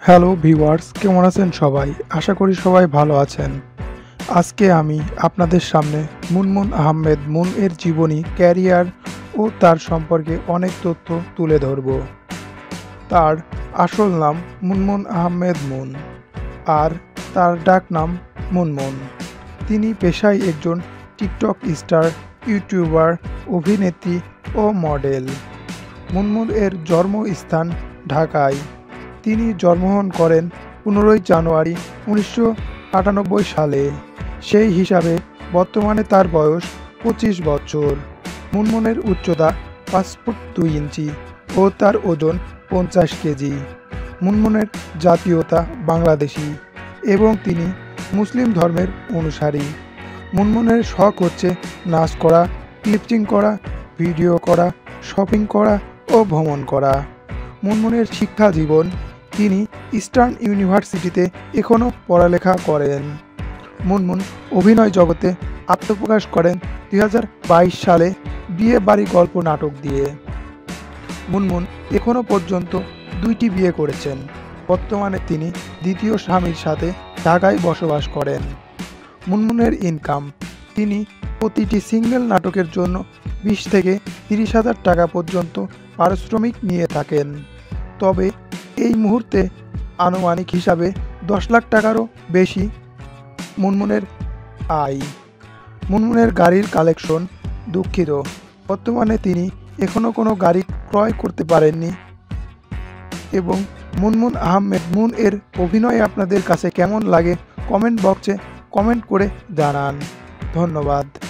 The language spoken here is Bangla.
হ্যালো ভিউয়ার্স, কেমন আছেন সবাই? আশা করি সবাই ভালো আছেন। আজকে আমি আপনাদের সামনে মুনমুন আহমেদ মুন এর জীবনী, ক্যারিয়ার ও তার সম্পর্কে অনেক তথ্য তুলে ধরব। তার আসল নাম মুনমুন আহমেদ মুন, আর তার ডাক নাম মুনমুন। তিনি পেশায় একজন টিকটক স্টার, ইউটিউবার, অভিনেত্রী ও মডেল। মুনমুন এর জন্মস্থান ঢাকায়। তিনি জন্মগ্রহণ করেন 15 জানুয়ারি 1998 সালে। সেই হিসাবে বর্তমানে তার বয়স 25 বছর। মুনমুনের উচ্চতা 5 ফুট 2 ইঞ্চি ও তার ওজন 50 কেজি। মুনমুনের জাতীয়তা বাংলাদেশি এবং তিনি মুসলিম ধর্মের অনুসারী। মুনমুনের শখ হচ্ছে নাচ করা, ক্লিপচিং করা, ভিডিও করা, শপিং করা ও ভ্রমণ করা। মুনমুনের শিক্ষা জীবন: তিনি ইস্টার্ন ইউনিভার্সিটিতে এখনও পড়ালেখা করেন। মুনমুন অভিনয় জগতে আত্মপ্রকাশ করেন 2022 সালে বিয়ে বাড়ি গল্প নাটক দিয়ে। মুনমুন এখনও পর্যন্ত 2টি বিয়ে করেছেন। বর্তমানে তিনি দ্বিতীয় স্বামীর সাথে ঢাকায় বসবাস করেন। মুনমুনের ইনকাম: তিনি প্রতিটি সিঙ্গেল নাটকের জন্য 20 থেকে 30,000 টাকা পর্যন্ত পারিশ্রমিক নিয়ে থাকেন। তবে এই মুহূর্তে আনুমানিক হিসাবে 10 লাখ টাকারও বেশি মুনমুনের আয়। মুনমুনের গাড়ির কালেকশন: দুঃখিত, বর্তমানে তিনি এখনও কোনো গাড়ি ক্রয় করতে পারেননি। এবং মুনমুন আহমেদ মুন এর অভিনয় আপনাদের কাছে কেমন লাগে কমেন্ট বক্সে কমেন্ট করে জানান। ধন্যবাদ।